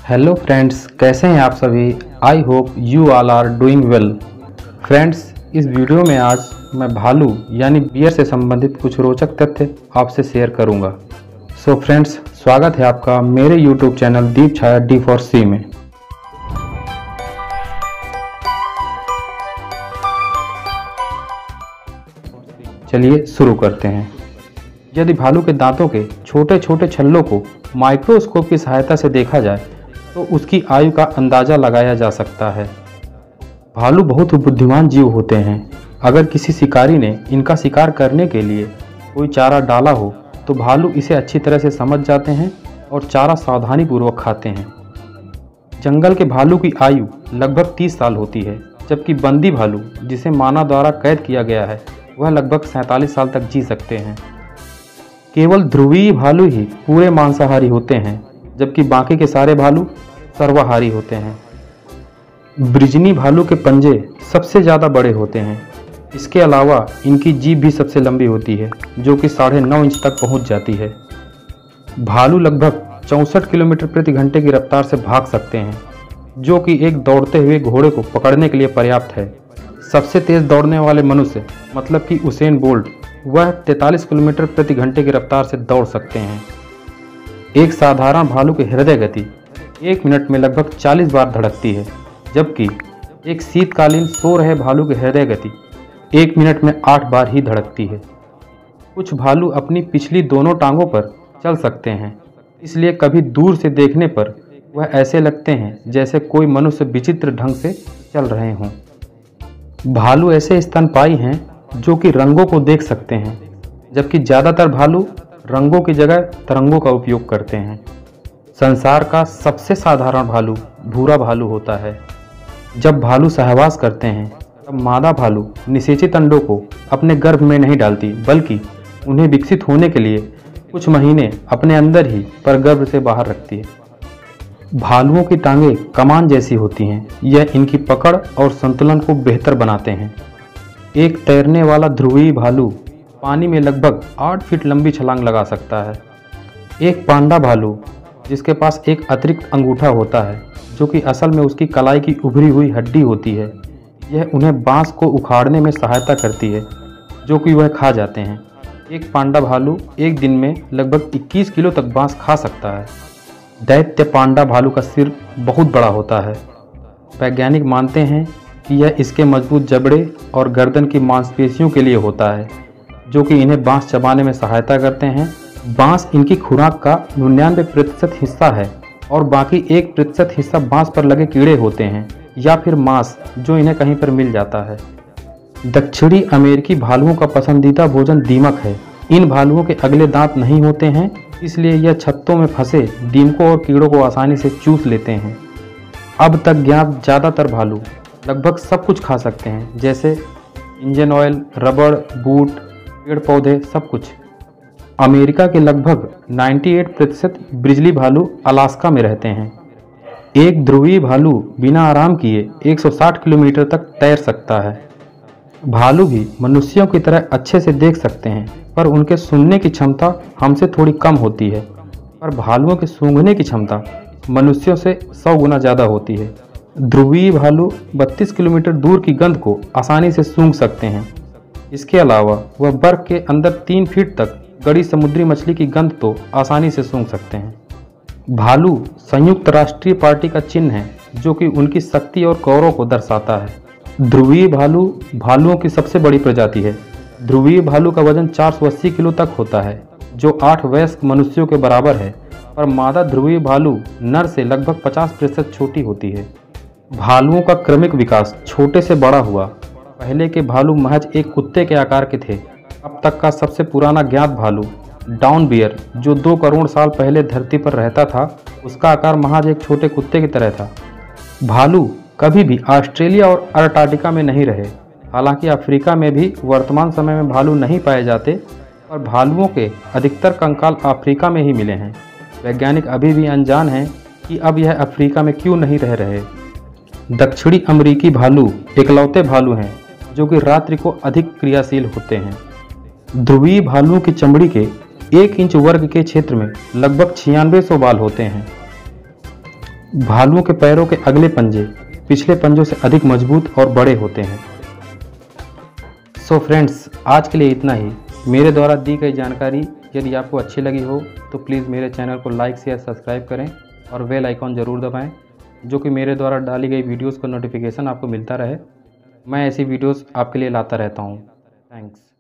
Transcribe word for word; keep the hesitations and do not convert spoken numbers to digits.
Hello friends, कैसे हैं आप सभी। I hope you all are doing well. Friends, इस वीडियो में आज मैं भालू यानी बियर से संबंधित कुछ रोचक तथ्य आपसे शेयर करूंगा। सो so फ्रेंड्स, स्वागत है आपका मेरे YouTube channel Deep Chhaya D for C में। चलिए शुरू करते हैं। यदि भालू के दांतों के छोटे छोटे छल्लों को माइक्रोस्कोप की सहायता से देखा जाए तो उसकी आयु का अंदाजा लगाया जा सकता है। भालू बहुत बुद्धिमान जीव होते हैं। अगर किसी शिकारी ने इनका शिकार करने के लिए कोई चारा डाला हो तो भालू इसे अच्छी तरह से समझ जाते हैं और चारा सावधानी पूर्वक खाते हैं। जंगल के भालू की आयु लगभग तीस साल होती है, जबकि बंदी भालू जिसे मानव द्वारा कैद किया गया है वह लगभग सैंतालीस साल तक जी सकते हैं। केवल ध्रुवीय भालू ही पूरे मांसाहारी होते हैं, जबकि बाकी के सारे भालू सर्वाहारी होते हैं। ब्रिजनी भालू के पंजे सबसे ज़्यादा बड़े होते हैं। इसके अलावा इनकी जीभ भी सबसे लंबी होती है, जो कि साढ़े नौ इंच तक पहुंच जाती है। भालू लगभग चौंसठ किलोमीटर प्रति घंटे की रफ्तार से भाग सकते हैं, जो कि एक दौड़ते हुए घोड़े को पकड़ने के लिए पर्याप्त है। सबसे तेज दौड़ने वाले मनुष्य मतलब कि उसेन बोल्ट, वह तैंतालीस किलोमीटर प्रति घंटे की रफ्तार से दौड़ सकते हैं। एक साधारण भालू की हृदय गति एक मिनट में लगभग चालीस बार धड़कती है, जबकि एक शीतकालीन सो रहे भालू की हृदय गति एक मिनट में आठ बार ही धड़कती है। कुछ भालू अपनी पिछली दोनों टांगों पर चल सकते हैं, इसलिए कभी दूर से देखने पर वह ऐसे लगते हैं जैसे कोई मनुष्य विचित्र ढंग से चल रहे हों। भालू ऐसे स्तनपायी हैं जो कि रंगों को देख सकते हैं, जबकि ज़्यादातर भालू रंगों की जगह तरंगों का उपयोग करते हैं। संसार का सबसे साधारण भालू भूरा भालू होता है। जब भालू सहवास करते हैं तब मादा भालू निषेचित अंडों को अपने गर्भ में नहीं डालती, बल्कि उन्हें विकसित होने के लिए कुछ महीने अपने अंदर ही परगर्भ से बाहर रखती है। भालुओं की टांगें कमान जैसी होती हैं। यह इनकी पकड़ और संतुलन को बेहतर बनाते हैं। एक तैरने वाला ध्रुवीय भालू पानी में लगभग आठ फीट लंबी छलांग लगा सकता है। एक पांडा भालू जिसके पास एक अतिरिक्त अंगूठा होता है, जो कि असल में उसकी कलाई की उभरी हुई हड्डी होती है, यह उन्हें बांस को उखाड़ने में सहायता करती है, जो कि वह खा जाते हैं। एक पांडा भालू एक दिन में लगभग इक्कीस किलो तक बांस खा सकता है। दैत्य पांडा भालू का सिर बहुत बड़ा होता है। वैज्ञानिक मानते हैं कि यह इसके मजबूत जबड़े और गर्दन की मांसपेशियों के लिए होता है, जो कि इन्हें बांस चबाने में सहायता करते हैं। बांस इनकी खुराक का निन्यानवे प्रतिशत हिस्सा है और बाकी एक प्रतिशत हिस्सा बांस पर लगे कीड़े होते हैं या फिर मांस जो इन्हें कहीं पर मिल जाता है। दक्षिणी अमेरिकी भालुओं का पसंदीदा भोजन दीमक है। इन भालुओं के अगले दांत नहीं होते हैं, इसलिए यह छत्तों में फंसे दीमकों और कीड़ों को आसानी से चूस लेते हैं। अब तक ज्ञात ज़्यादातर भालू लगभग सब कुछ खा सकते हैं, जैसे इंजन ऑयल, रबड़, बूट, पेड़ पौधे, सब कुछ। अमेरिका के लगभग अट्ठानवे प्रतिशत बिजली भालू अलास्का में रहते हैं। एक ध्रुवीय भालू बिना आराम किए एक सौ साठ किलोमीटर तक तैर सकता है। भालू भी मनुष्यों की तरह अच्छे से देख सकते हैं, पर उनके सुनने की क्षमता हमसे थोड़ी कम होती है। पर भालुओं के सूंघने की क्षमता मनुष्यों से सौ गुना ज़्यादा होती है। ध्रुवीय भालू बत्तीस किलोमीटर दूर की गंध को आसानी से सूंघ सकते हैं। इसके अलावा वह बर्फ के अंदर तीन फीट तक गड़ी समुद्री मछली की गंध तो आसानी से सूंघ सकते हैं। भालू संयुक्त राष्ट्रीय पार्टी का चिन्ह है, जो कि उनकी शक्ति और गौरव को दर्शाता है। ध्रुवीय भालू भालुओं की सबसे बड़ी प्रजाति है। ध्रुवीय भालू का वजन चार सौ अस्सी किलो तक होता है, जो आठ वयस्क मनुष्यों के बराबर है, पर मादा ध्रुवीय भालू नर से लगभग पचास प्रतिशत छोटी होती है। भालुओं का क्रमिक विकास छोटे से बड़ा हुआ। पहले के भालू महज एक कुत्ते के आकार के थे। अब तक का सबसे पुराना ज्ञात भालू डाउन बियर, जो दो करोड़ साल पहले धरती पर रहता था, उसका आकार महज एक छोटे कुत्ते की तरह था। भालू कभी भी ऑस्ट्रेलिया और अंटार्कटिका में नहीं रहे। हालांकि अफ्रीका में भी वर्तमान समय में भालू नहीं पाए जाते, पर भालुओं के अधिकतर कंकाल अफ्रीका में ही मिले हैं। वैज्ञानिक अभी भी अनजान हैं कि अब यह अफ्रीका में क्यों नहीं रह रहे। दक्षिणी अमेरिकी भालू इकलौते भालू हैं जो कि रात्रि को अधिक क्रियाशील होते हैं। ध्रुवीय भालुओं की चमड़ी के एक इंच वर्ग के क्षेत्र में लगभग छियानवे सौ बाल होते हैं। भालुओं के पैरों के अगले पंजे पिछले पंजों से अधिक मजबूत और बड़े होते हैं। सो फ्रेंड्स, आज के लिए इतना ही। मेरे द्वारा दी गई जानकारी यदि आपको अच्छी लगी हो तो प्लीज़ मेरे चैनल को लाइक शेयर सब्सक्राइब करें और बेल आइकॉन ज़रूर दबाएं, जो कि मेरे द्वारा डाली गई वीडियोस का नोटिफिकेशन आपको मिलता रहे। मैं ऐसी वीडियोस आपके लिए लाता रहता हूं। थैंक्स।